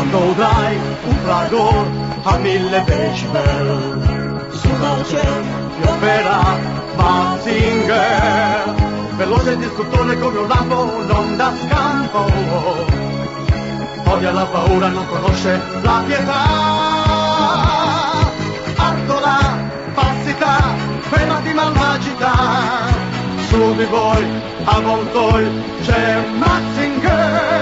quando udrai un fragor a 1000 decibel, sulla cielo piomberà Mazinger, veloce distruttore come un lampo, non dà scampo, odia la paura, non conosce la pietà, arcola, falsità, pena di malvagità, su di voi avvoltoi c'è Mazinger.